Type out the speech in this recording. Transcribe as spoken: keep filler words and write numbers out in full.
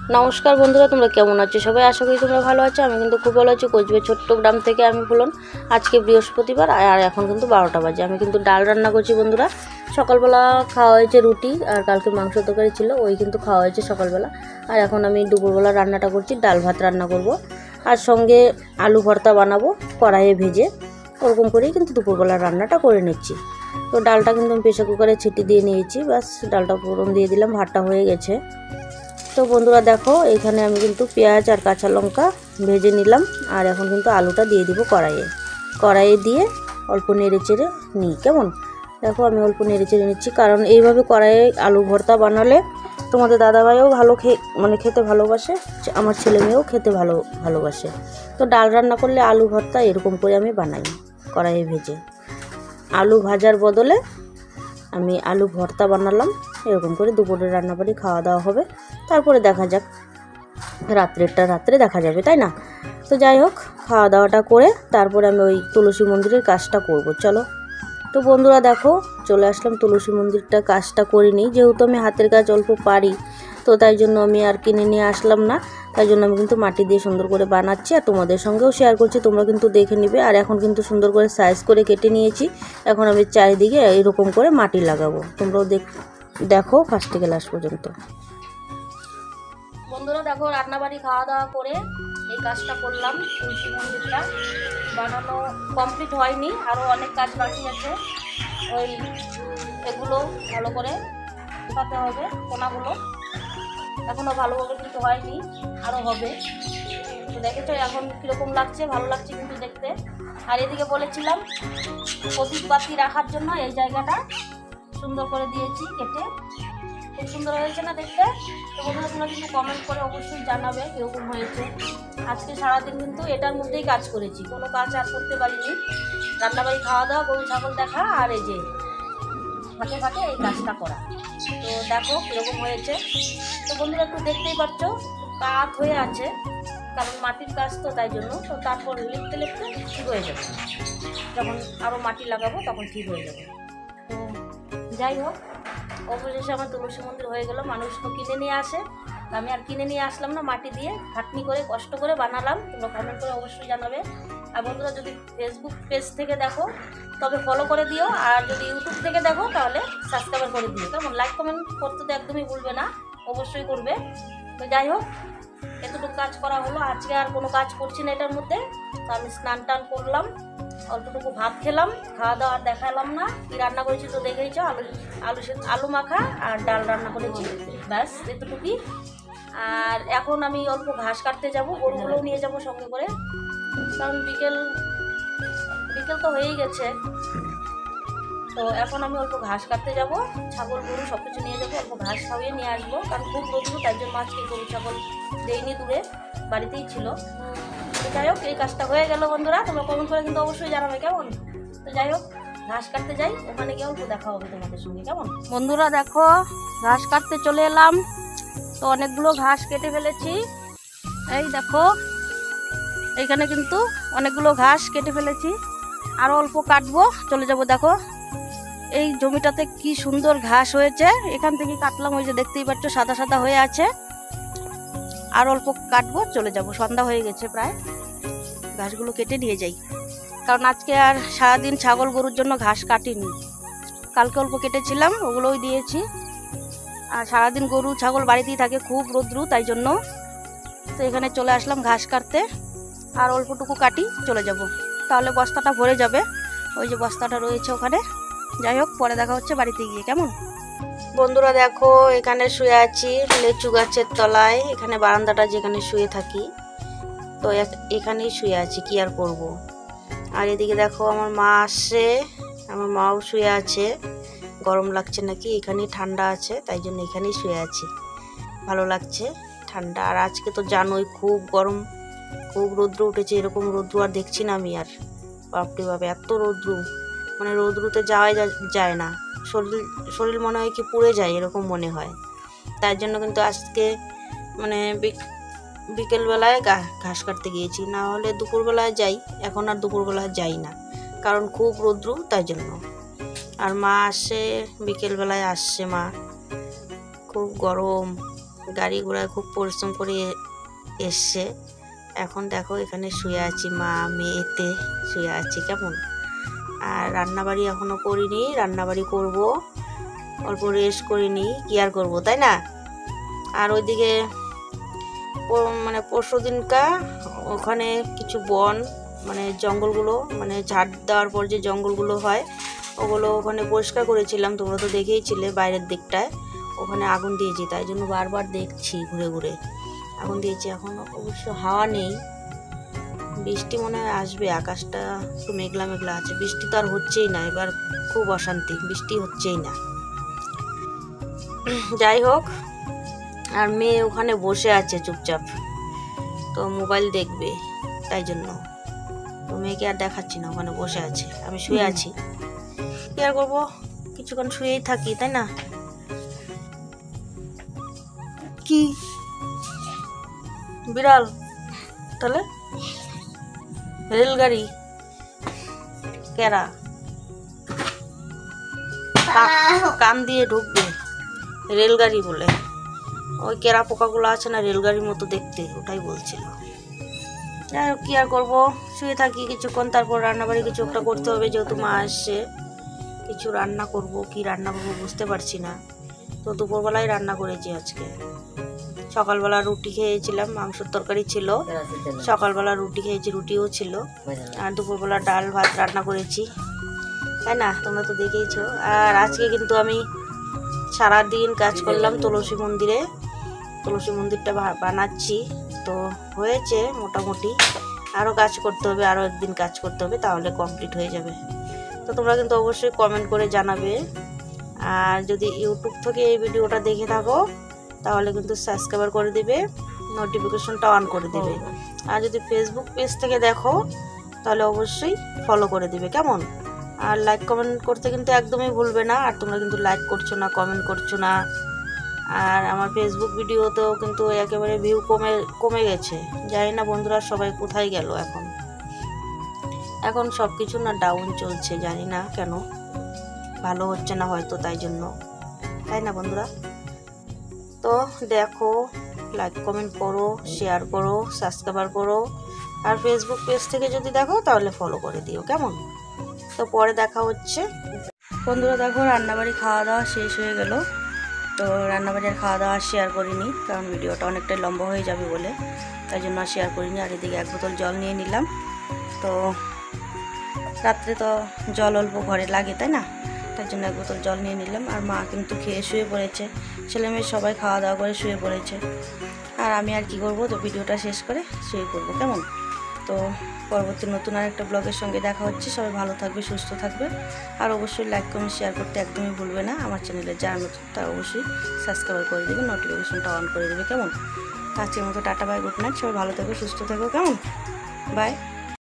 নমস্কার বন্ধুরা, তোমরা কেমন আছো? সবাই আশা করি তোমরা ভালো আছো। আমি কিন্তু খুব ভালো আছি। কোচবিহার ছোট্ট গ্রাম থেকে আমি ফুলন। আজকে বৃহস্পতিবার আর এখন কিন্তু বারোটা বাজে। আমি কিন্তু ডাল রান্না করছি বন্ধুরা। সকালবেলা খাওয়া হয়েছে রুটি, আর কালকে মাংস তরকারি ছিল, ওই কিন্তু খাওয়া হয়েছে সকালবেলা। আর এখন আমি দুপুরবেলা রান্নাটা করছি, ডাল ভাত রান্না করব, আর সঙ্গে আলু ভর্তা বানাবো কড়াইয়ে ভেজে। ওরকম করেই কিন্তু দুপুরবেলা রান্নাটা করে নিচ্ছি। তো ডালটা কিন্তু আমি প্রেসার কুকারে ছিটি দিয়ে নিয়েছি, ব্যাস ডালটা ফোড়ন দিয়ে দিলাম, ভাতটা হয়ে গেছে। তো বন্ধুরা দেখো, এখানে আমি কিন্তু পেঁয়াজ আর কাঁচা লঙ্কা ভেজে নিলাম, আর এখন কিন্তু আলুটা দিয়ে দিব কড়াইয়ে। কড়াইয়ে দিয়ে অল্প নেড়ে চেড়ে নিই। কেমন দেখো, আমি অল্প নেড়ে চেড়ে নিচ্ছি, কারণ এইভাবে কড়াইয়ে আলু ভর্তা বানালে তোমাদের দাদাভাইও ভালো খেয়ে মানে খেতে ভালোবাসে, আমার ছেলে মেয়েও খেতে ভালো ভালোবাসে। তো ডাল রান্না করলে আলু ভর্তা এরকম করে আমি বানাই, কড়াইয়ে ভেজে। আলু ভাজার বদলে আমি আলু ভর্তা বানালাম। এরকম করে দুপুরে রান্নাবাড়ি খাওয়া দাওয়া হবে, তারপরে দেখা যাক রাত্রেরটা রাত্রে দেখা যাবে, তাই না? তো যাই হোক, খাওয়া দাওয়াটা করে তারপরে আমি ওই তুলসী মন্দিরের কাজটা করব। চলো। তো বন্ধুরা দেখো, চলে আসলাম তুলসী মন্দিরটা কাজটা করিনি, যেহেতু আমি হাতের কাজ অল্প পারি, তো তাই জন্য আমি আর কিনে নিয়ে আসলাম না। তাই জন্য আমি কিন্তু মাটি দিয়ে সুন্দর করে বানাচ্ছি, আর তোমাদের সঙ্গেও শেয়ার করছি, তোমরা কিন্তু দেখে নিবে। আর এখন কিন্তু সুন্দর করে সাইজ করে কেটে নিয়েছি। এখন আমি চারিদিকে এরকম করে মাটি লাগাবো, তোমরাও দেখ দেখো ফার্স্ট থেকে লাস্ট পর্যন্ত। বন্ধুরা দেখো, রান্নাবাড়ি খাওয়া দাওয়া করে এই কাজটা করলাম। তুলসী মন্দিরটা বানানো কমপ্লিট হয়নি, আরও অনেক কাজ বাকি আছে। ওই এগুলো ভালো করে শুকাতে হবে, কোনাগুলো এখনও ভালোভাবে কিন্তু হয়নি, আরও হবে। তো দেখেছো এখন কীরকম লাগছে, ভালো লাগছে কিন্তু দেখতে। আর এদিকে বলেছিলাম প্রদীপ বাতি রাখার জন্য এই জায়গাটা সুন্দর করে দিয়েছি কেটে, খুব সুন্দর হয়েছে না দেখতে? তো বন্ধুরা তোমরা কিন্তু কমেন্ট করে অবশ্যই জানাবে কীরকম হয়েছে। আজকে সারাদিন কিন্তু এটার মধ্যেই কাজ করেছি, কোনো কাজ আর করতে পারিনি। রান্নাবাড়ি খাওয়া দাওয়া, গরু ছাগল দেখা, আর এই যে ফাঁকে ফাঁকে এই কাজটা করা। তো দেখো কীরকম হয়েছে। তো বন্ধুরা একটু দেখতেই পাচ্ছ কাত হয়ে আছে, কারণ মাটির কাজ তো, তাই জন্য। তো তারপর লিখতে লিখতে ঠিক হয়ে যাবে, যখন আরও মাটি লাগাবো তখন ঠিক হয়ে যাবে। তো যাই হোক, অবশেষে আমার তুলসী মন্দির হয়ে গেল। মানুষ তো কিনে নিয়ে আসে, আমি আর কিনে নিয়ে আসলাম না, মাটি দিয়ে খাটনি করে কষ্ট করে বানালাম। তোমরা কমেন্ট করে অবশ্যই জানাবে। আর বন্ধুরা যদি ফেসবুক পেজ থেকে দেখো তবে ফলো করে দিও, আর যদি ইউটিউব থেকে দেখো তাহলে সাবস্ক্রাইব করে দিও। কেমন? লাইক কমেন্ট করতে তো একদমই ভুলবে না, অবশ্যই করবে। তো যাই হোক, এতটুকু কাজ করা হলো। আজকে আর কোনো কাজ করছি না এটার মধ্যে। তো আমি স্নান টান করলাম, অল্পটুকু ভাত খেলাম, খাওয়া দাওয়া আর দেখালাম না। কি রান্না করেছি তো দেখেইছো, আলু আলু আলু মাখা আর ডাল রান্না করেছি, ব্যাস এতটুকুই। আর এখন আমি অল্প ঘাস কাটতে যাব, গরুগুলোও নিয়ে যাব সঙ্গে করে, কারণ বিকেল বিকেল তো হয়েই গেছে। তো এখন আমি অল্প ঘাস কাটতে যাব, ছাগল গরু সব কিছু নিয়ে যাবো, অল্প ঘাস খাওয়িয়ে নিয়ে আসবো, কারণ খুব রোদ্রু, তাই জন্য আজকে গরু ছাগল দেইনি, দূরে বাড়িতেই ছিল। যাই হোক, এই কাজটা হয়ে গেল বন্ধুরা। তোমরা কমেন্ট করে কিন্তু অবশ্যই জানাবে, কেমন? তো যাই হোক, ঘাস কাটতে যাই, ওখানে গিয়ে অল্প দেখা হবে তোমাদের সঙ্গে, কেমন? বন্ধুরা দেখো, ঘাস কাটতে চলে এলাম। তো অনেকগুলো ঘাস কেটে ফেলেছি, এই দেখো এইখানে কিন্তু অনেকগুলো ঘাস কেটে ফেলেছি, আরও অল্প কাটবো, চলে যাব। দেখো এই জমিটাতে কি সুন্দর ঘাস হয়েছে, এখান থেকে কাটলাম, ওই যে দেখতেই পাচ্ছ সাদা সাদা হয়ে আছে। আর অল্প কাটবো, চলে যাব। সন্ধ্যা হয়ে গেছে প্রায়, ঘাসগুলো কেটে নিয়ে যাই, কারণ আজকে আর সারাদিন ছাগল গরুর জন্য ঘাস কাটিনি। কালকে অল্প কেটেছিলাম, ওগুলোই দিয়েছি। আর সারাদিন গরু ছাগল বাড়িতেই থাকে, খুব রোদ্রু, তাই জন্য। তো এখানে চলে আসলাম ঘাস কাটতে, আর অল্পটুকু কাটি, চলে যাব। তাহলে বস্তাটা ভরে যাবে, ওই যে বস্তাটা রয়েছে ওখানে। যাই হোক, পরে দেখা হচ্ছে বাড়িতে গিয়ে, কেমন? বন্ধুরা দেখো, এখানে শুয়ে আছি লেচু গাছের তলায়, এখানে বারান্দাটা যেখানে শুয়ে থাকি, তো এখানেই শুয়ে আছি, কি আর করব। আর এদিকে দেখো আমার মা আসছে, আমার মাও শুয়ে আছে, গরম লাগছে নাকি, এখানেই ঠান্ডা আছে, তাই জন্য এখানেই শুয়ে আছি, ভালো লাগছে ঠান্ডা। আর আজকে তো জানোই খুব গরম, খুব রৌদ্র উঠেছে, এরকম রৌদ্র আর দেখছি না আমি আর। বাপরে বাপ, এত রৌদ্র, মানে রৌদ্রতে যাওয়াই যায় না, শরীর শরীর মনে হয় কি পুড়ে যায়, এরকম মনে হয়। তার জন্য কিন্তু আজকে মানে বিকেলবেলায় ঘাস কাটতে গিয়েছি, না হলে দুপুরবেলায় যাই, এখন আর দুপুরবেলায় যাই না, কারণ খুব রৌদ্র, তাই জন্য। আর মা আসে বিকেলবেলায়, আসছে মা, খুব গরম, গাড়ি ঘোড়ায় খুব পরিশ্রম করে এসছে। এখন দেখো এখানে শুয়ে আছি, মা মেয়েতে শুয়ে আছি কেমন। আর রান্নাবাড়ি এখনও করিনি, রান্নাবাড়ি করব, অল্প রেস্ট করিনি, কি আর করবো তাই না। আর ওইদিকে মানে পরশু দিনকা ওখানে কিছু বন মানে জঙ্গলগুলো মানে ঝাড় দেওয়ার পর যে জঙ্গলগুলো হয় ওগুলো ওখানে পরিষ্কার করেছিলাম, তোমরা তো দেখেইছিলে বাইরের দিকটায়। ওখানে আগুন দিয়েছি, তাই জন্য বারবার দেখছি ঘুরে ঘুরে আগুন দিয়েছি। এখন অবশ্য হাওয়া নেই, বৃষ্টি মনে হয় আসবে, আকাশটা একটু মেঘলা মেঘলা আছে, বৃষ্টি তো আর হচ্ছেই না, এবার খুব অশান্তি, বৃষ্টি হচ্ছেই না। যাই হোক, আর মেয়ে ওখানে বসে আছে চুপচাপ, তো মোবাইল দেখবে, তাই জন্য তো মেয়েকে আর দেখাচ্ছি না, ওখানে বসে আছে, আমি শুয়ে আছি, কি আর করবো, কিছুক্ষণ শুয়েই থাকি তাই না। কি বিড়াল তাহলে রেলগাড়ি কেরা কান দিয়ে ঢুকবে রেলগাড়ি বলে, ওই কেরা পোকাগুলো আছে না রেলগাড়ির মতো দেখতে, ওটাই বলছিল। যাই হোক, কি আর করবো, শুয়ে থাকি কিছুক্ষণ, তারপর রান্নাবাড়ি কিছু একটা করতে হবে, যেহেতু মা আসছে কিছু রান্না করব, কি রান্না করবো বুঝতে পারছি না। তো দুপুরবেলায় রান্না করেছি আজকে, সকালবেলা রুটি খেয়েছিলাম, মাংসের তরকারি ছিল, সকালবেলা রুটি খেয়েছি, রুটিও ছিল, আর দুপুরবেলা ডাল ভাত রান্না করেছি তাই না, তোমরা তো দেখেইছো। আর আজকে কিন্তু আমি সারাদিন কাজ করলাম তুলসী মন্দিরে, তুলসী মন্দিরটা বানাচ্ছি, তো হয়েছে মোটামুটি, আরও কাজ করতে হবে, আরও একদিন কাজ করতে হবে, তাহলে কমপ্লিট হয়ে যাবে। তো তোমরা কিন্তু অবশ্যই কমেন্ট করে জানাবে, আর যদি ইউটিউব থেকে এই ভিডিওটা দেখে থাকো তাহলে কিন্তু সাবস্ক্রাইব করে দিবে, নোটিফিকেশনটা অন করে দিবে, আর যদি ফেসবুক পেজ থেকে দেখো তাহলে অবশ্যই ফলো করে দিবে কেমন। আর লাইক কমেন্ট করতে কিন্তু একদমই ভুলবে না, আর তোমরা কিন্তু লাইক করছো না, কমেন্ট করছো না, আর আমার ফেসবুক ভিডিওতেও কিন্তু একেবারে ভিউ কমে কমে গেছে, জানি না বন্ধুরা সবাই কোথায় গেল, এখন এখন সব কিছু না ডাউন চলছে, জানি না কেন, ভালো হচ্ছে না হয়তো, তাই জন্য, তাই না বন্ধুরা। তো দেখো, লাইক কমেন্ট করো, শেয়ার করো, সাবস্ক্রাইব করো, আর ফেসবুক পেজ থেকে যদি দেখো তাহলে ফলো করে দিও কেমন। তো পরে দেখা হচ্ছে বন্ধুরা। দেখো রান্নাবাড়ি খাওয়া দাওয়া শেষ হয়ে গেল, তো রান্নাবাড়ির খাওয়া দাওয়া শেয়ার করিনি, কারণ ভিডিওটা অনেকটাই লম্বা হয়ে যাবে বলে, তাই জন্য আর শেয়ার করিনি। আর এদিকে এক বোতল জল নিয়ে নিলাম, তো রাত্রে তো জল অল্প ঘরে লাগে তাই না, তাই জন্য এক বোতল জল নিয়ে নিলাম। আর মা কিন্তু খেয়ে শুয়ে পড়েছে, ছেলে মেয়ে সবাই খাওয়া দাওয়া করে শুয়ে পড়েছে, আর আমি আর কি করবো, তো ভিডিওটা শেষ করে শুয়ে পড়বো কেমন। তো পরবর্তী নতুন আর একটা ব্লগের সঙ্গে দেখা হচ্ছে, সবাই ভালো থাকবে, সুস্থ থাকবে, আর অবশ্যই লাইক কমেন্ট শেয়ার করতে একদমই ভুলবে না। আমার চ্যানেলে যারা নতুন তারা অবশ্যই সাবস্ক্রাইব করে দেবে, নোটিফিকেশনটা অন করে দেবে কেমন। আজকের মতো টাটা বাই, গুড নাইট, সবাই ভালো থাকো, সুস্থ থাকো কেমন, বাই।